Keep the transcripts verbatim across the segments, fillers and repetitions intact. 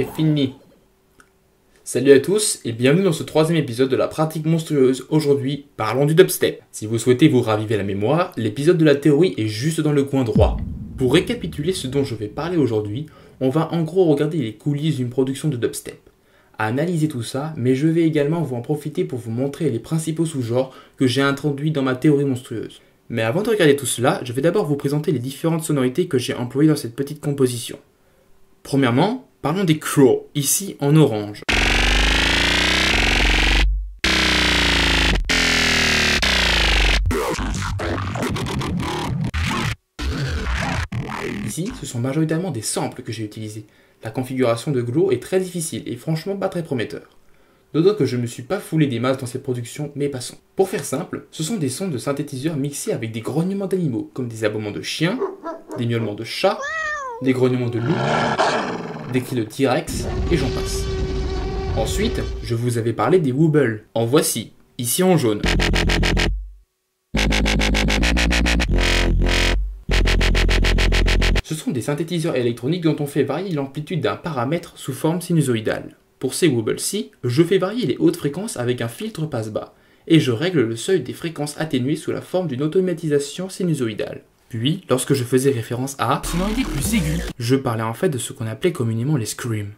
est fini. Salut à tous et bienvenue dans ce troisième épisode de la pratique monstrueuse. Aujourd'hui, parlons du dubstep. Si vous souhaitez vous raviver la mémoire, l'épisode de la théorie est juste dans le coin droit. Pour récapituler ce dont je vais parler aujourd'hui, on va en gros regarder les coulisses d'une production de dubstep. Analyser tout ça, mais je vais également vous en profiter pour vous montrer les principaux sous-genres que j'ai introduits dans ma théorie monstrueuse. Mais avant de regarder tout cela, je vais d'abord vous présenter les différentes sonorités que j'ai employées dans cette petite composition. Premièrement, parlons des crows, ici en orange. Ici, ce sont majoritairement des samples que j'ai utilisés. La configuration de Glow est très difficile et franchement pas très prometteur. D'autant que je ne me suis pas foulé des masses dans cette production, mais passons. Pour faire simple, ce sont des sons de synthétiseurs mixés avec des grognements d'animaux, comme des aboiements de chiens, des miaulements de chats, des grognements de loups, des cris de T-Rex, et j'en passe. Ensuite, je vous avais parlé des wobbles. En voici, ici en jaune. Ce sont des synthétiseurs électroniques dont on fait varier l'amplitude d'un paramètre sous forme sinusoïdale. Pour ces wobbles-ci, je fais varier les hautes fréquences avec un filtre passe-bas, et je règle le seuil des fréquences atténuées sous la forme d'une automatisation sinusoïdale. Puis, lorsque je faisais référence à sonorité plus aiguë, je parlais en fait de ce qu'on appelait communément les screams.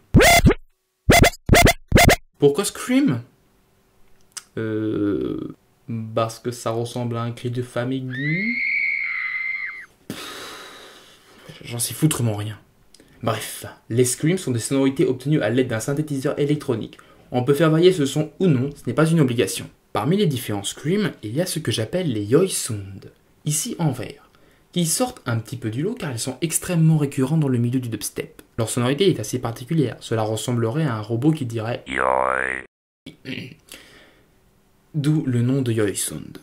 Pourquoi scream ? Euh... Parce que ça ressemble à un cri de femme aiguë. J'en sais foutrement rien. Bref, les screams sont des sonorités obtenues à l'aide d'un synthétiseur électronique. On peut faire varier ce son ou non, ce n'est pas une obligation. Parmi les différents screams, il y a ce que j'appelle les Yoi Sound, ici en vert, qui sortent un petit peu du lot car ils sont extrêmement récurrents dans le milieu du dubstep. Leur sonorité est assez particulière, cela ressemblerait à un robot qui dirait Yoi. D'où le nom de Yoi Sound.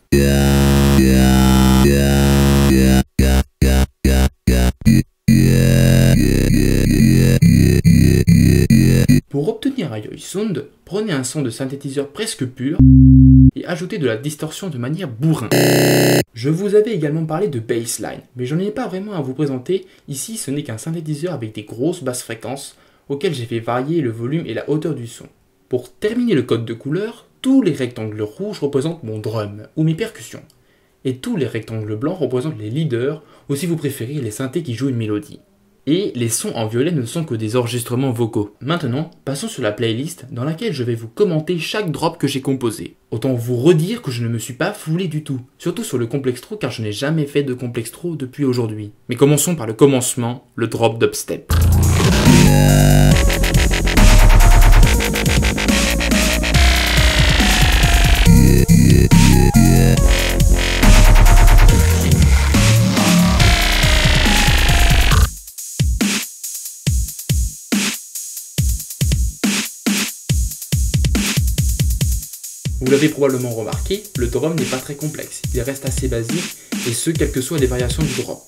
Pour obtenir un Yoi Sound, prenez un son de synthétiseur presque pur et ajoutez de la distorsion de manière bourrin. Je vous avais également parlé de bassline, mais j'en ai pas vraiment à vous présenter. Ici, ce n'est qu'un synthétiseur avec des grosses basses fréquences auxquelles j'ai fait varier le volume et la hauteur du son. Pour terminer le code de couleur, tous les rectangles rouges représentent mon drum ou mes percussions. Et tous les rectangles blancs représentent les leaders, ou si vous préférez, les synthés qui jouent une mélodie. Et les sons en violet ne sont que des enregistrements vocaux. Maintenant, passons sur la playlist dans laquelle je vais vous commenter chaque drop que j'ai composé. Autant vous redire que je ne me suis pas foulé du tout. Surtout sur le Complextro car je n'ai jamais fait de Complextro depuis aujourd'hui. Mais commençons par le commencement, le drop dubstep. Vous l'avez probablement remarqué, le drum n'est pas très complexe, il reste assez basique, et ce, quelles que soient les variations du drop.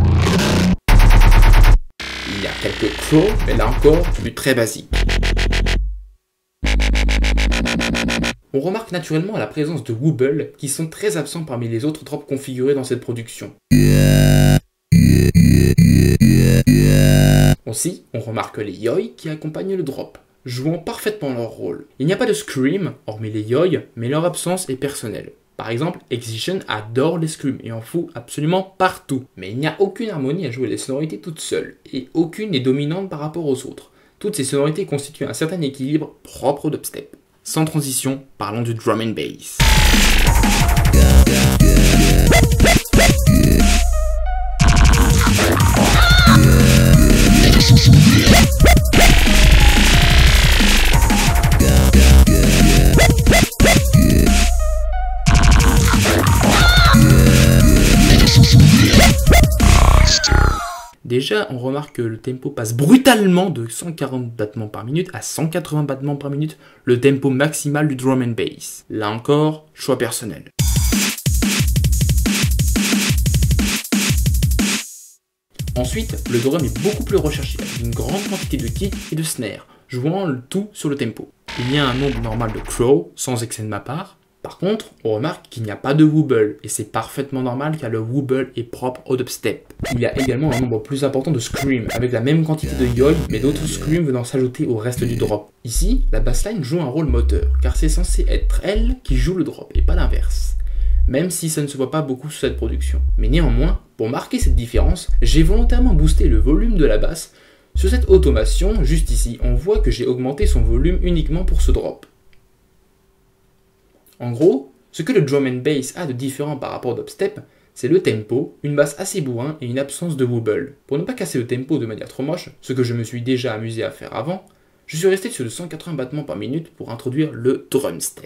Il y a quelques crows, mais là encore, du très basique. On remarque naturellement la présence de wobbles qui sont très absents parmi les autres drops configurés dans cette production. Aussi, on remarque les yoi qui accompagnent le drop, jouant parfaitement leur rôle. Il n'y a pas de scream, hormis les yoi, mais leur absence est personnelle. Par exemple, Excision adore les screams et en fout absolument partout. Mais il n'y a aucune harmonie à jouer les sonorités toutes seules, et aucune n'est dominante par rapport aux autres. Toutes ces sonorités constituent un certain équilibre propre au dubstep. Sans transition, parlons du drum and bass. Déjà, on remarque que le tempo passe brutalement de cent quarante battements par minute à cent quatre-vingts battements par minute, le tempo maximal du drum and bass. Là encore, choix personnel. Ensuite, le drum est beaucoup plus recherché, avec une grande quantité de kicks et de snares, jouant le tout sur le tempo. Il y a un nombre normal de crows, sans excès de ma part, Par contre, on remarque qu'il n'y a pas de wobble, et c'est parfaitement normal car le wobble est propre au dubstep. Il y a également un nombre plus important de screams, avec la même quantité de yoy, mais d'autres screams venant s'ajouter au reste du drop. Ici, la bassline joue un rôle moteur, car c'est censé être elle qui joue le drop, et pas l'inverse. Même si ça ne se voit pas beaucoup sur cette production. Mais néanmoins, pour marquer cette différence, j'ai volontairement boosté le volume de la basse. Sur cette automation, juste ici, on voit que j'ai augmenté son volume uniquement pour ce drop. En gros, ce que le drum and bass a de différent par rapport au dubstep, c'est le tempo, une basse assez bourrin et une absence de wobble. Pour ne pas casser le tempo de manière trop moche, ce que je me suis déjà amusé à faire avant, je suis resté sur le cent quatre-vingts battements par minute pour introduire le drum step.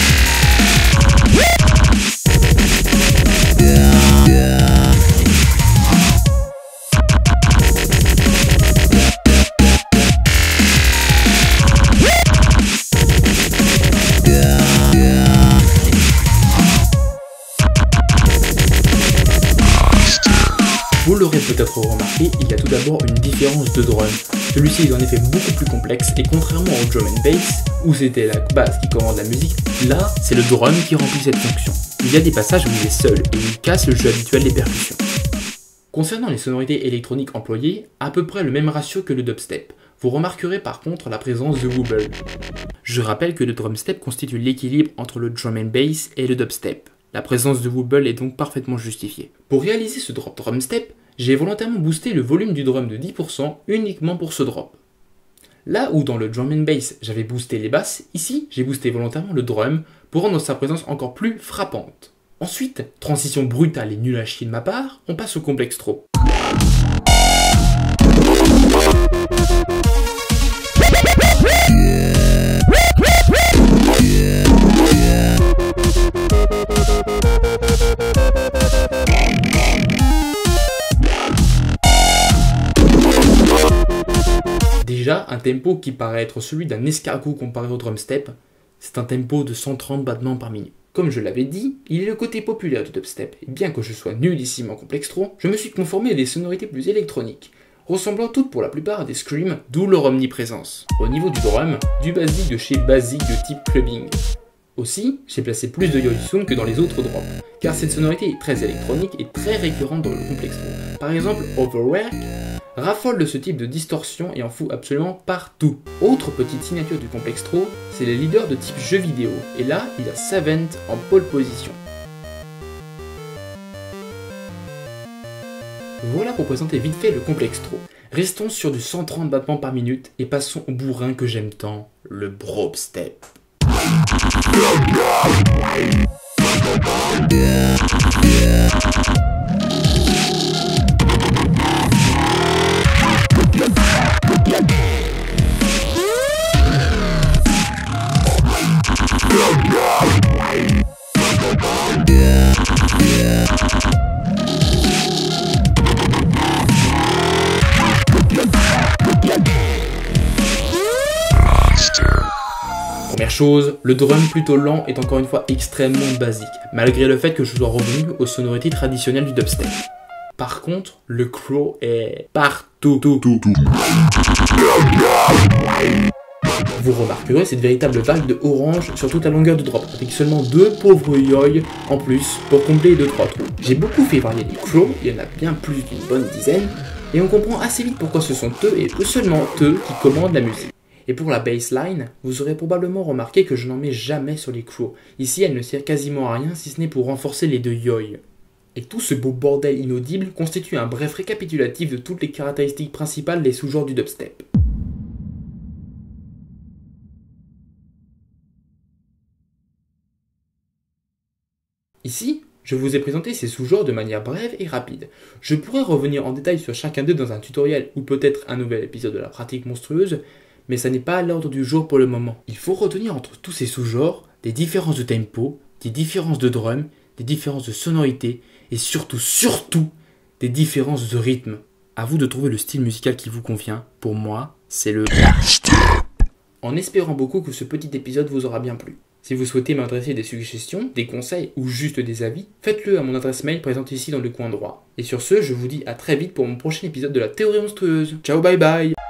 Vous l'aurez peut-être remarqué, il y a tout d'abord une différence de drum. Celui-ci est en effet beaucoup plus complexe et contrairement au drum and bass, où c'était la basse qui commande la musique, là c'est le drum qui remplit cette fonction. Il y a des passages où il est seul et il casse le jeu habituel des percussions. Concernant les sonorités électroniques employées, à peu près le même ratio que le dubstep. Vous remarquerez par contre la présence de wobble. Je rappelle que le drum step constitue l'équilibre entre le drum and bass et le dubstep. La présence de wobble est donc parfaitement justifiée. Pour réaliser ce drop drum step, j'ai volontairement boosté le volume du drum de dix pour cent uniquement pour ce drop. Là où dans le drum and bass j'avais boosté les basses, ici j'ai boosté volontairement le drum pour rendre sa présence encore plus frappante. Ensuite, transition brutale et nulle à chier de ma part, on passe au complextro. Déjà, un tempo qui paraît être celui d'un escargot comparé au drum step, c'est un tempo de cent trente battements par minute. Comme je l'avais dit, il est le côté populaire du dubstep, et bien que je sois nullissime en complextro, je me suis conformé à des sonorités plus électroniques, ressemblant toutes pour la plupart à des screams, d'où leur omniprésence. Au niveau du drum, du basique de chez basique de type clubbing. Aussi, j'ai placé plus de yoy sound que dans les autres drops, car cette sonorité est très électronique et très récurrente dans le complextro. Par exemple, Overwork raffole de ce type de distorsion et en fout absolument partout. Autre petite signature du complextro, c'est les leaders de type jeu vidéo, et là, il a Savant en pole position. Voilà pour présenter vite fait le complextro. Restons sur du cent trente battements par minute et passons au bourrin que j'aime tant, le brobstep. Première chose, le drum plutôt lent est encore une fois extrêmement basique, malgré le fait que je sois revenu aux sonorités traditionnelles du dubstep. Par contre, le crow est partout. Vous remarquerez cette véritable vague de orange sur toute la longueur du drop, avec seulement deux pauvres yoy en plus pour combler deux trois trous. J'ai beaucoup fait varier les crows, il y en a bien plus d'une bonne dizaine, et on comprend assez vite pourquoi ce sont eux et eux seulement eux qui commandent la musique. Et pour la bassline, vous aurez probablement remarqué que je n'en mets jamais sur les crows. Ici, elle ne sert quasiment à rien si ce n'est pour renforcer les deux yoy. Et tout ce beau bordel inaudible constitue un bref récapitulatif de toutes les caractéristiques principales des sous-genres du dubstep. Ici, je vous ai présenté ces sous-genres de manière brève et rapide. Je pourrais revenir en détail sur chacun d'eux dans un tutoriel ou peut-être un nouvel épisode de la pratique monstrueuse, mais ça n'est pas à l'ordre du jour pour le moment. Il faut retenir entre tous ces sous-genres des différences de tempo, des différences de drum, des différences de sonorité et surtout, surtout, des différences de rythme. À vous de trouver le style musical qui vous convient. Pour moi, c'est le en espérant beaucoup que ce petit épisode vous aura bien plu. Si vous souhaitez m'adresser des suggestions, des conseils ou juste des avis, faites-le à mon adresse mail présente ici dans le coin droit. Et sur ce, je vous dis à très vite pour mon prochain épisode de la théorie monstrueuse. Ciao, bye bye!